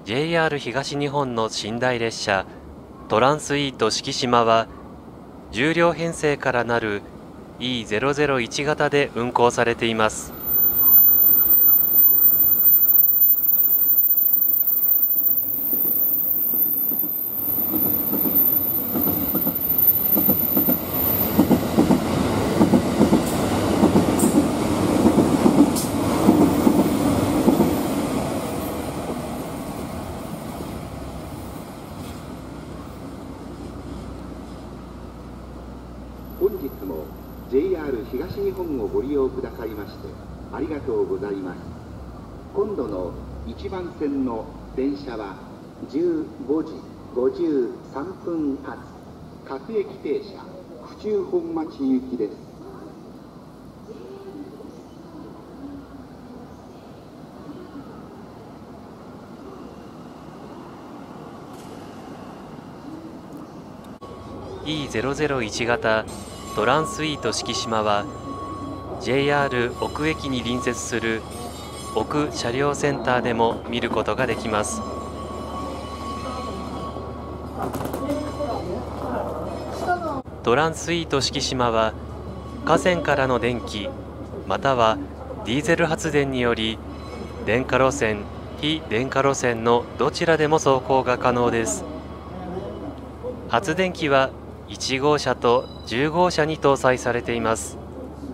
JR 東日本の寝台列車トランスイート四季島は10両編成からなる E001 型で運行されています。 本日も JR 東日本をご利用くださいましてありがとうございます。今度の1番線の電車は15時53分発各駅停車府中本町行きです。 E001 型トランスイート四季島は JR 奥久駅に隣接する奥車両センターでも見ることができます。トランスイート四季島は架線からの電気またはディーゼル発電により電化路線、非電化路線のどちらでも走行が可能です。発電機は1号車と10号車に搭載されています。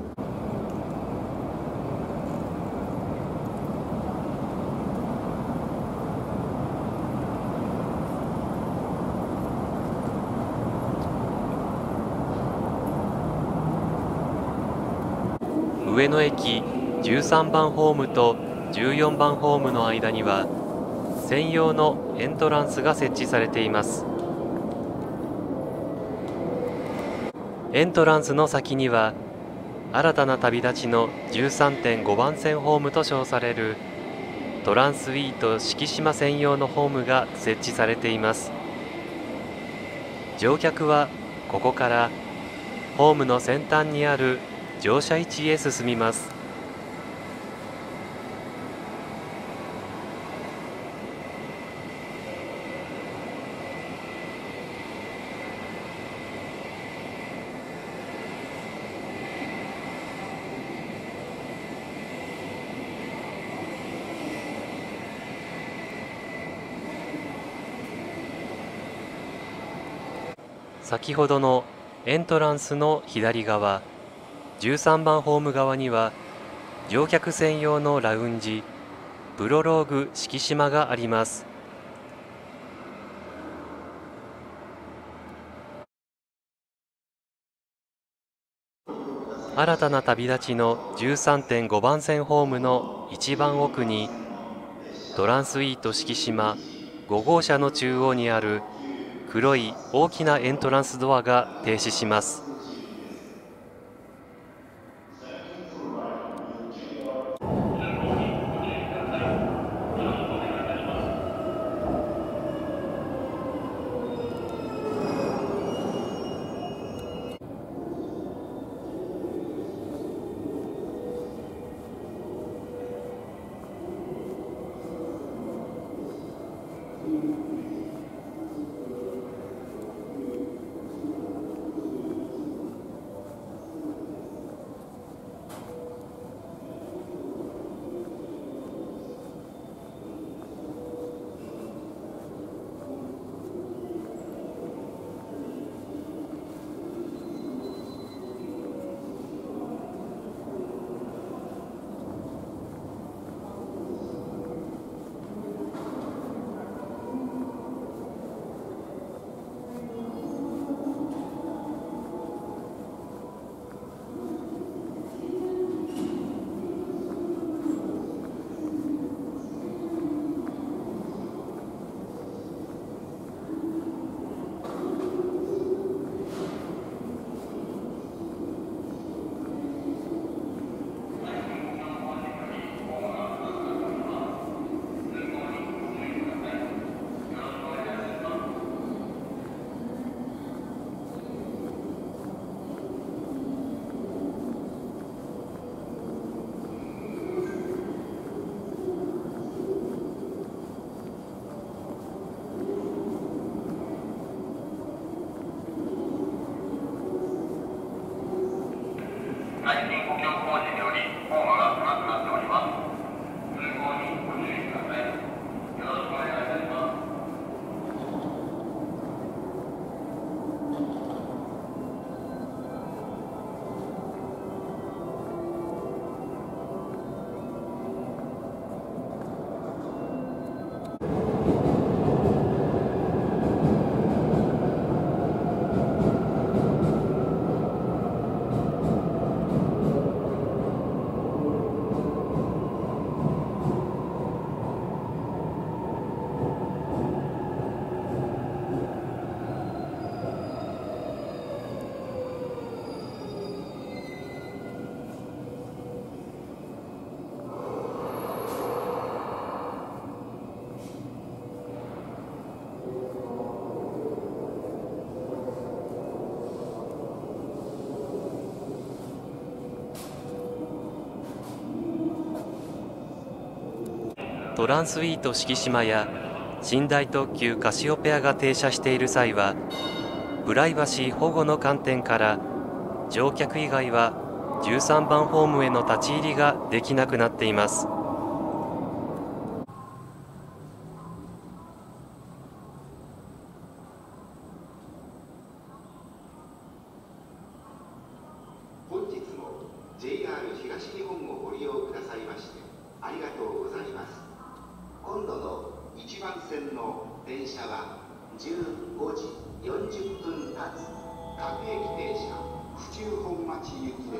上野駅13番ホームと14番ホームの間には専用のエントランスが設置されています。エントランスの先には新たな旅立ちの 13.5 番線ホームと称されるトランスイート四季島専用のホームが設置されています。乗客はここからホームの先端にある乗車位置へ進みます。先ほどのエントランスの左側13番ホーム側には乗客専用のラウンジプロローグ四季島があります。新たな旅立ちの 13.5 番線ホームの一番奥にトランスイート四季島5号車の中央にある黒い大きなエントランスドアが停止します。 トランスウィート四季島や寝台特急カシオペアが停車している際は、プライバシー保護の観点から乗客以外は13番ホームへの立ち入りができなくなっています。 本日も JR 東日本をご利用くださいましてありがとうございます。今度の1番線の電車は15時40分発各駅停車府中本町行きです。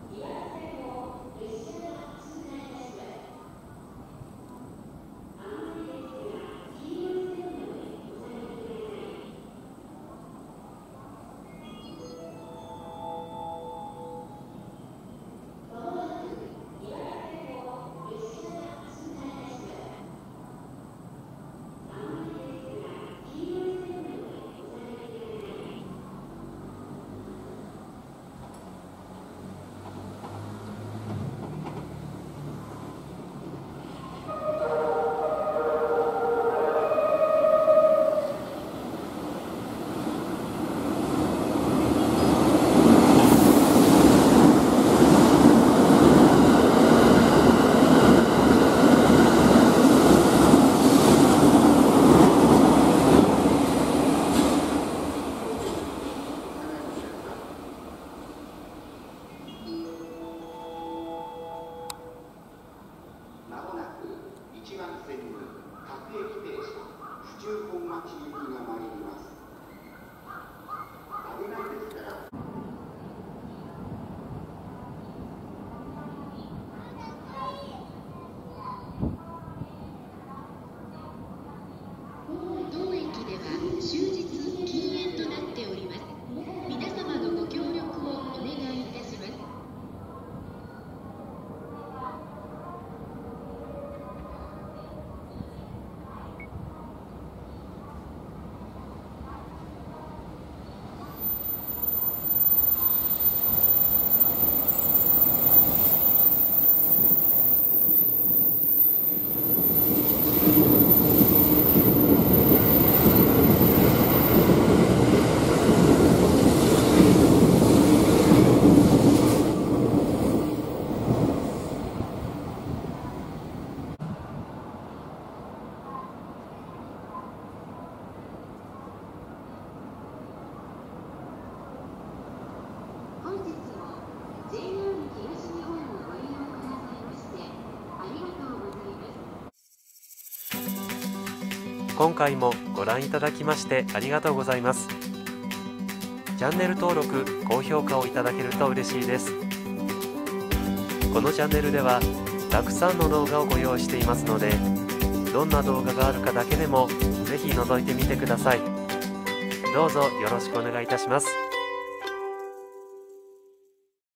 今回もご覧いただきましてありがとうございます。チャンネル登録、高評価をいただけると嬉しいです。このチャンネルではたくさんの動画をご用意していますので、どんな動画があるかだけでもぜひ覗いてみてください。どうぞよろしくお願いいたします。